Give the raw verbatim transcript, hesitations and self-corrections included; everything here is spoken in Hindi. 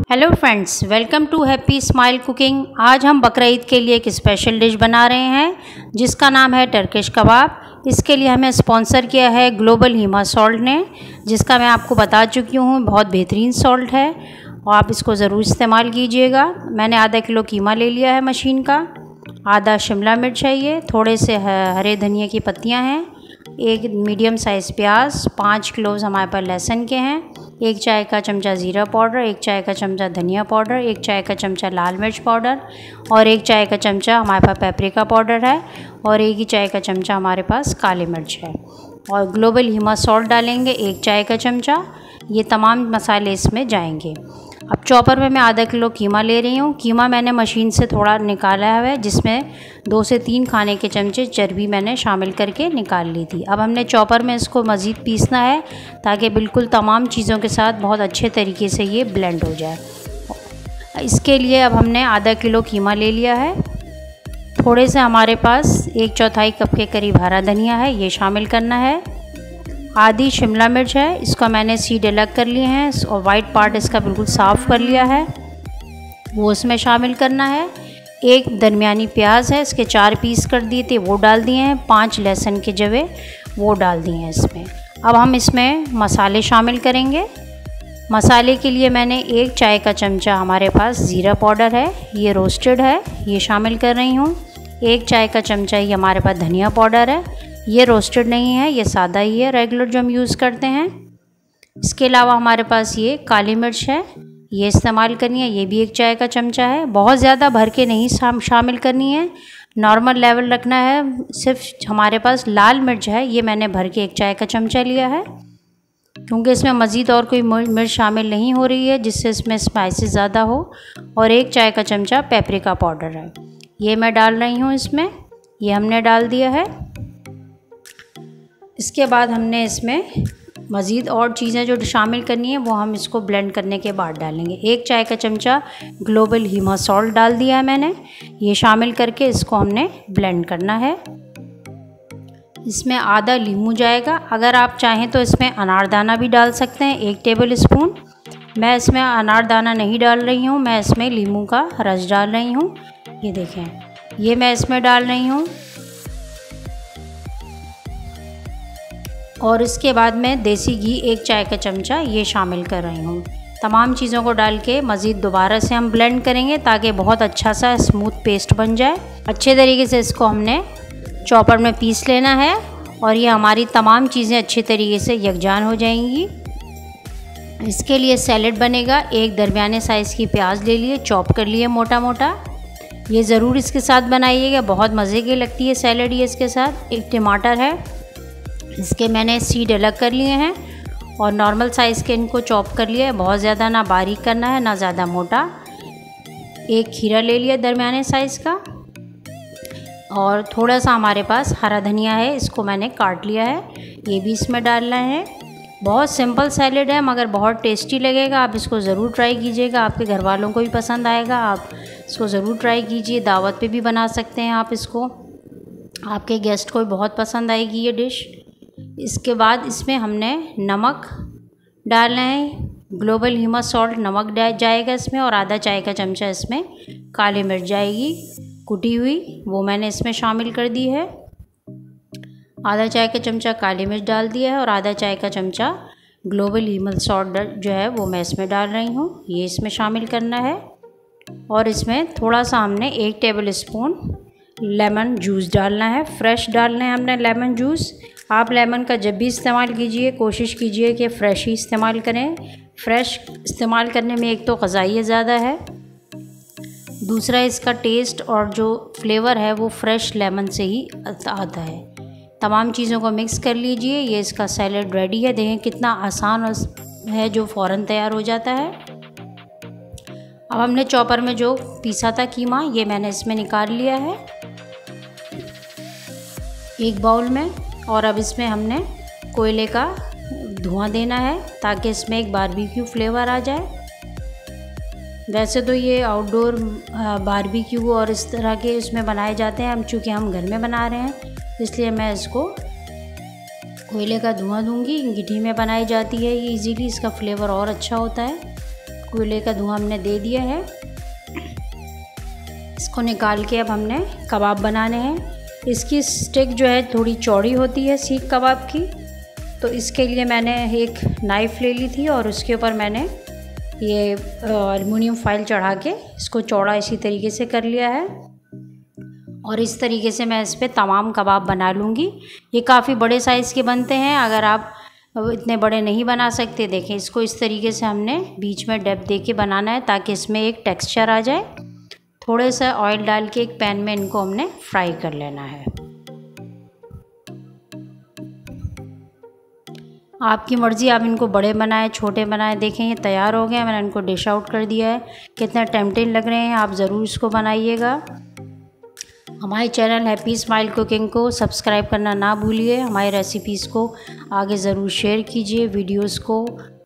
Hello friends, welcome to happy smile cooking. आज हम बकरा ईद के लिए एक स्पेशल डिश बना रहे हैं जिसका नाम है टर्किश कबाब। इसके लिए हमें स्पॉन्सर किया है ग्लोबल हीमा सॉल्ट ने, जिसका मैं आपको बता चुकी हूँ बहुत बेहतरीन सॉल्ट है और आप इसको ज़रूर इस्तेमाल कीजिएगा। मैंने आधा किलो कीमा ले लिया है मशीन का, आधा शिमला मिर्च है, ये थोड़े से हरे धनिया की पत्तियाँ हैं, एक मीडियम साइज़ प्याज, पाँच क्लोव्स हमारे पास लहसुन के हैं, एक चाय का चमचा ज़ीरा पाउडर, एक चाय का चमचा धनिया पाउडर, एक चाय का चमचा लाल मिर्च पाउडर और एक चाय का चमचा हमारे पास पेपरिका पाउडर है और एक ही चाय का चमचा हमारे पास काली मिर्च है। और ग्लोबल हीमा सॉल्ट डालेंगे एक चाय का चमचा। ये तमाम मसाले इसमें जाएंगे। अब चॉपर में मैं आधा किलो कीमा ले रही हूँ। कीमा मैंने मशीन से थोड़ा निकाला है, जिसमें दो से तीन खाने के चमचे चर्बी मैंने शामिल करके निकाल ली थी। अब हमने चॉपर में इसको मज़ीद पीसना है ताकि बिल्कुल तमाम चीज़ों के साथ बहुत अच्छे तरीके से ये ब्लेंड हो जाए। इसके लिए अब हमने आधा किलो कीमा ले लिया है। थोड़े से हमारे पास एक चौथाई कप के करीब हरा धनिया है, ये शामिल करना है। आधी शिमला मिर्च है, इसका मैंने सीड अलग कर लिए हैं और वाइट पार्ट इसका बिल्कुल साफ़ कर लिया है, वो इसमें शामिल करना है। एक दरमियानी प्याज है, इसके चार पीस कर दिए थे, वो डाल दिए हैं। पांच लहसुन के जवे वो डाल दिए हैं इसमें। अब हम इसमें मसाले शामिल करेंगे। मसाले के लिए मैंने एक चाय का चमचा हमारे पास ज़ीरा पाउडर है, ये रोस्टेड है, ये शामिल कर रही हूँ। एक चाय का चमचा ये हमारे पास धनिया पाउडर है, ये रोस्टेड नहीं है, ये सादा ही है, रेगुलर जो हम यूज़ करते हैं। इसके अलावा हमारे पास ये काली मिर्च है, ये इस्तेमाल करनी है, ये भी एक चाय का चमचा है। बहुत ज़्यादा भर के नहीं शामिल करनी है, नॉर्मल लेवल रखना है। सिर्फ हमारे पास लाल मिर्च है, ये मैंने भर के एक चाय का चमचा लिया है, क्योंकि इसमें मज़ीद और कोई मिर्च शामिल नहीं हो रही है जिससे इसमें स्पाइसेस ज़्यादा हो। और एक चाय का चमचा पेपरिका पाउडर है, ये मैं डाल रही हूँ इसमें, ये हमने डाल दिया है। इसके बाद हमने इसमें मज़ीद और चीज़ें जो शामिल करनी है वो हम इसको ब्लेंड करने के बाद डालेंगे। एक चाय का चमचा ग्लोबल हीमा सॉल्ट डाल दिया है मैंने, ये शामिल करके इसको हमने ब्लेंड करना है। इसमें आधा लीमू जाएगा, अगर आप चाहें तो इसमें अनारदाना भी डाल सकते हैं, एक टेबल स्पून। मैं इसमें अनारदाना नहीं डाल रही हूँ, मैं इसमें लीमू का रस डाल रही हूँ। ये देखें, ये मैं इसमें डाल रही हूँ। और इसके बाद मैं देसी घी एक चाय का चमचा ये शामिल कर रही हूँ। तमाम चीज़ों को डाल के मज़ीद दोबारा से हम ब्लेंड करेंगे ताकि बहुत अच्छा सा स्मूथ पेस्ट बन जाए। अच्छे तरीके से इसको हमने चॉपर में पीस लेना है और ये हमारी तमाम चीज़ें अच्छे तरीके से यकजान हो जाएंगी। इसके लिए सैलेड बनेगा। एक दरमियाने साइज़ की प्याज ले लिए, चॉप कर लिए मोटा मोटा, ये ज़रूर इसके साथ बनाइएगा, बहुत मज़े की लगती है सैलेड ये इसके साथ। एक टमाटर है, इसके मैंने सीड अलग कर लिए हैं और नॉर्मल साइज़ के इनको चॉप कर लिया है, बहुत ज़्यादा ना बारीक करना है ना ज़्यादा मोटा। एक खीरा ले लिया दरमियाने साइज़ का और थोड़ा सा हमारे पास हरा धनिया है, इसको मैंने काट लिया है, ये भी इसमें डालना है। बहुत सिंपल सैलेड है मगर बहुत टेस्टी लगेगा, आप इसको ज़रूर ट्राई कीजिएगा, आपके घर वालों को भी पसंद आएगा। आप इसको ज़रूर ट्राई कीजिए, दावत पे भी बना सकते हैं आप इसको, आपके गेस्ट को भी बहुत पसंद आएगी ये डिश। इसके बाद इसमें हमने नमक डालना है, ग्लोबल हीमा सॉल्ट नमक जाएगा इसमें, और आधा चाय का चमचा इसमें काली मिर्च जाएगी कुटी हुई, वो मैंने इसमें शामिल कर दी है। आधा चाय का चमचा काली मिर्च डाल दिया है और आधा चाय का चमचा ग्लोबल हीमा सॉल्ट जो है वो मैं इसमें डाल रही हूँ, ये इसमें शामिल करना है। और इसमें थोड़ा सा हमने एक टेबल स्पून लेमन जूस डालना है, फ्रेश डालना है हमने लेमन जूस। आप लेमन का जब भी इस्तेमाल कीजिए कोशिश कीजिए कि फ़्रेश ही इस्तेमाल करें। फ़्रेश इस्तेमाल करने में एक तो ग़ज़ाइयत ज़्यादा है, दूसरा इसका टेस्ट और जो फ्लेवर है वो फ्रेश लेमन से ही आता है। तमाम चीज़ों को मिक्स कर लीजिए, ये इसका सैलेड रेडी है। देखें कितना आसान है, जो फ़ौरन तैयार हो जाता है। अब हमने चॉपर में जो पीसा था कीमा, ये मैंने इसमें निकाल लिया है एक बाउल में। और अब इसमें हमने कोयले का धुआं देना है ताकि इसमें एक बारबेक्यू फ्लेवर आ जाए। वैसे तो ये आउटडोर बारबेक्यू और इस तरह के इसमें बनाए जाते हैं, हम चूँकि हम घर में बना रहे हैं इसलिए मैं इसको कोयले का धुआं दूंगी। गिट्टी में बनाई जाती है ये इजीली, इसका फ्लेवर और अच्छा होता है। कोयले का धुआं हमने दे दिया है। इसको निकाल के अब हमने कबाब बनाने हैं। इसकी स्टिक जो है थोड़ी चौड़ी होती है सीख कबाब की, तो इसके लिए मैंने एक नाइफ़ ले ली थी और उसके ऊपर मैंने ये एल्युमिनियम फॉइल चढ़ा के इसको चौड़ा इसी तरीके से कर लिया है। और इस तरीके से मैं इस पर तमाम कबाब बना लूँगी। ये काफ़ी बड़े साइज़ के बनते हैं, अगर आप इतने बड़े नहीं बना सकते, देखें इसको इस तरीके से हमने बीच में डेप्थ दे के बनाना है ताकि इसमें एक टेक्सचर आ जाए। थोड़े सा ऑयल डाल के एक पैन में इनको हमने फ्राई कर लेना है। आपकी मर्ज़ी, आप इनको बड़े बनाएं छोटे बनाएं। देखें ये तैयार हो गए, मैंने इनको डिश आउट कर दिया है। कितना टेम्पटिंग लग रहे हैं, आप ज़रूर इसको बनाइएगा। हमारे चैनल हैप्पी स्माइल कुकिंग को सब्सक्राइब करना ना भूलिए। हमारी रेसिपीज़ को आगे ज़रूर शेयर कीजिए, वीडियोज़ को